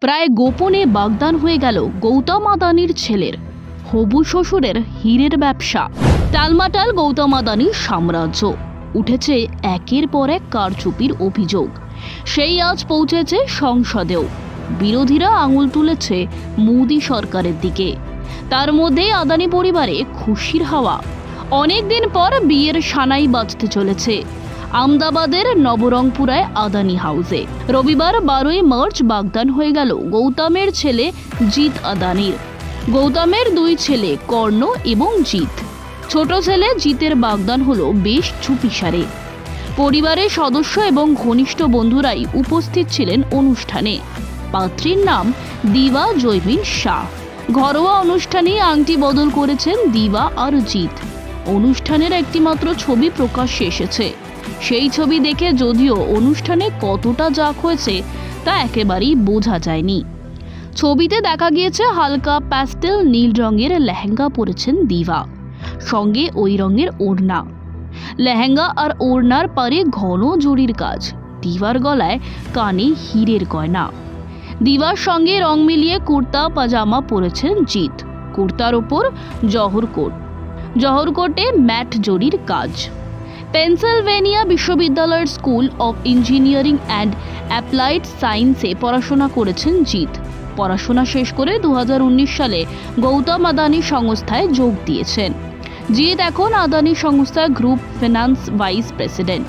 প্রায় গোপনে বাগদান হয়ে গেল গৌতম আদানির ছেলের। হবু শ্বশুরের হীরের ব্যবসা। টালমাটাল গৌতম আদানির সাম্রাজ্য। উঠেছে একের পর এক কারচুপির অভিযোগ। সেই আজ পৌঁছেছে সংসদেও। বিরোধীরা আঙুল তুলেছে মোদি সরকারের দিকে। তার মধ্যেই আদানি পরিবারে খুশির হাওয়া। অনেকদিন পর বিয়ের সানাই বাজতে চলেছে আমদাবাদের নবরংপুরায় আদানি হাউসে। রবিবার 12ই মার্চ বাগদান হয়ে গেল গৌতমের ছেলে জিত আদানির। গৌতমের দুই ছেলে কর্ণ এবং জিত। ছোট ছেলে জিতের বাগদান হলো বেশ চুপিসারে। পরিবারের সদস্য এবং ঘনিষ্ঠ বন্ধুরাই উপস্থিত ছিলেন অনুষ্ঠানে। পাত্রীর নাম দিবা জয়মিন শাহ। ঘরোয়া অনুষ্ঠানে আংটি বদল করেছেন দিবা আর জিত। অনুষ্ঠানের একটিমাত্র ছবি প্রকাশ্যে এসেছে। সেই ছবি দেখে যদিও অনুষ্ঠানে কতটা জাঁক হয়েছে তা একেবারেই বোঝা যায়নি। ছবিতে দেখা গিয়েছে হালকা প্যাস্টেল নীল রঙের লেহেঙ্গা পরেছেন দিবা, সঙ্গে ওই রঙের ওড়না। লেহেঙ্গা আর ওড়নার পারে ঘন জরির কাজ। দিবার গলায় কানে হীরের গয়না। দিবার সঙ্গে রং মিলিয়ে কুর্তা পাজামা পরেছেন জিত। কুর্তার ওপর জহর কোট, জহর কোটে ম্যাট জরির কাজ। পেনসিলভেনিয়া বিশ্ববিদ্যালয়ের school of engineering and applied সায়েন্সে পড়াশোনা করেছেন জিত। পড়াশোনা শেষ করে 2019 সালে গৌতম আদানি সংস্থায় যোগ দিয়েছেন। জিত এখন আদানি সংস্থার group finance vice president.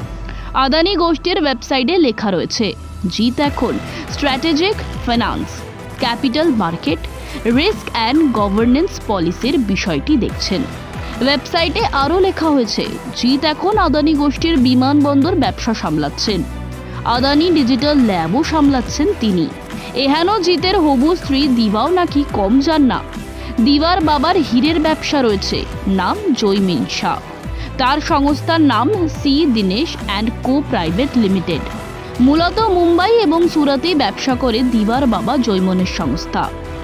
Adani গোষ্ঠীর ওয়েবসাইটে লেখা রয়েছে, জিত এখন strategic finance, capital market, risk and governance পলিসির বিষয়টি দেখছেন। ওয়েবসাইটে আরও লেখা হয়েছে, জিত এখন আদানি গোষ্ঠীর বিমানবন্দর ব্যবসা সামলাচ্ছেন। আদানি ডিজিটাল ল্যাবও সামলাচ্ছেন তিনি। এহেন জিতের হবু স্ত্রী দিবাও নাকি কম যান না। দিবার বাবার হীরের ব্যবসা রয়েছে, নাম জয়মিন শাহ। তার সংস্থার নাম C Dinesh and co private limited. মূলত মুম্বাই এবং সুরাতে ব্যবসা করে দিবার বাবা জৈমনের সংস্থা।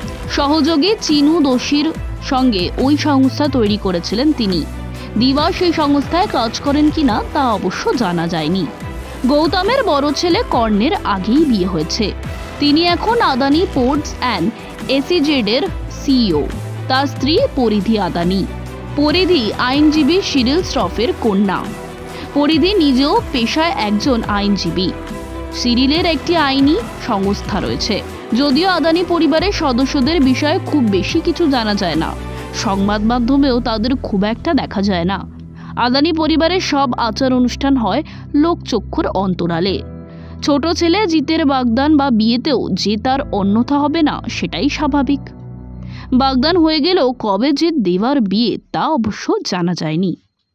সহযোগী চিনু দোষীর সঙ্গে ওই সংস্থা তৈরি করেছিলেন তিনি। দিবা সেই সংস্থায় কাজ করেন কিনা তা অবশ্য জানা যায়নি। গৌতমের বড় ছেলে কর্ণের আগেই বিয়ে হয়েছে। তিনি এখন আদানি পোর্টস অ্যান্ড এসইজেডের সিইও। তার স্ত্রী পরিধি আদানি। পরিধি আইনজীবী শিরিল শ্রফের কন্যা। পরিধি নিজেও পেশায় একজন আইনজীবী। সিরিলের একটি আইনি সংস্থা রয়েছে। যদিও আদানি পরিবারের সদস্যদের বিষয়ে খুব বেশি কিছু জানা যায় না, সংবাদ মাধ্যমেও তাদের খুব একটা দেখা যায় না। আদানি পরিবারের সব আচার অনুষ্ঠান হয় লোকচক্ষুর অন্তরালে। ছোট ছেলে জিতের বাগদান বা বিয়েতেও যে তার অন্যথা হবে না সেটাই স্বাভাবিক। বাগদান হয়ে গেলেও কবে যে দেবার বিয়ে তা অবশ্য জানা যায়নি।